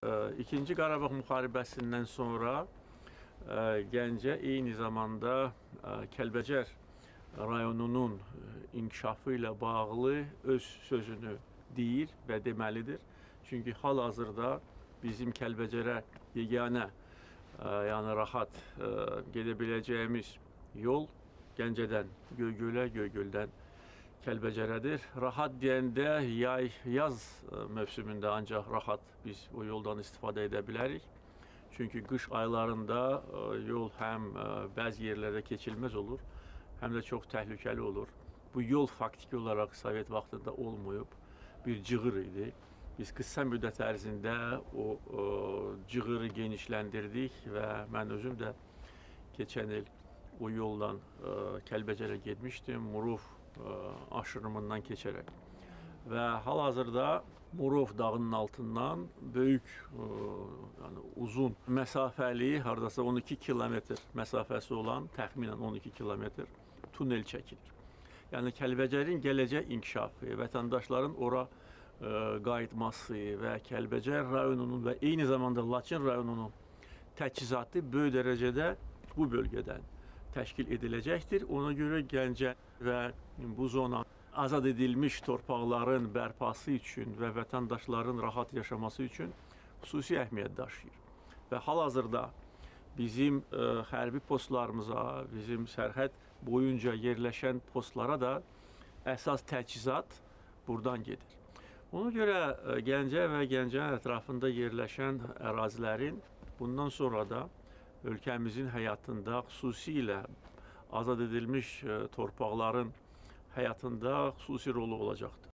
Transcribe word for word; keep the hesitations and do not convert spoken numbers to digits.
İkinci Qarabağ müharibəsindən sonra Gəncə eyni zamanda Kəlbəcər rayonunun inkişafı ilə bağlı öz sözünü deyir və deməlidir. Çünki hal-hazırda bizim Kəlbəcərə yeganə, yəni rahat gedə biləcəyimiz yol Gəncədən Göygölə, Göygöldən Kəlbəcərədir. Rahat deyəndə yay, yaz mövsümündə ancaq rahat biz o yoldan istifadə edə bilərik. Çünki qış aylarında yol həm bəzi yerlərdə keçilməz olur, həm də çox təhlükəli olur. Bu yol faktiki olaraq Sovet vaxtında olmayıb, bir cığır idi. Biz qısa müddət ərzində o, o cığırı genişləndirdik və mən özüm də keçən il o yoldan Kəlbəcərə getmişdim, Murov aşırımından keçərək. Və hal-hazırda Murov dağının altından böyük, yəni uzun məsafəli, hardasa on iki kilometr məsafəsi olan, təxminən on iki kilometr tunel çəkilir. Yəni Kəlbəcərin gələcək inkişafı, vətəndaşların ora qayıtması və Kəlbəcər rayonunun və eyni zamanda Laçın rayonunun təchizatı böyük dərəcədə bu bölgədən təşkil ediləcəkdir. Ona görə Gəncə və bu zona azad edilmiş torpaqların bərpası üçün və vətəndaşların rahat yaşaması üçün xüsusi əhəmiyyət daşıyır. Və hal-hazırda bizim ə, hərbi postlarımıza, bizim sərhəd boyunca yerləşən postlara da əsas təchizat buradan gedir. Ona görə ə, Gəncə və Gəncənin ətrafında yerləşən ərazilərin bundan sonra da ölkəmizin həyatında, xüsusilə azad edilmiş ə, torpaqların həyatında xüsusi rolu olacaqdır.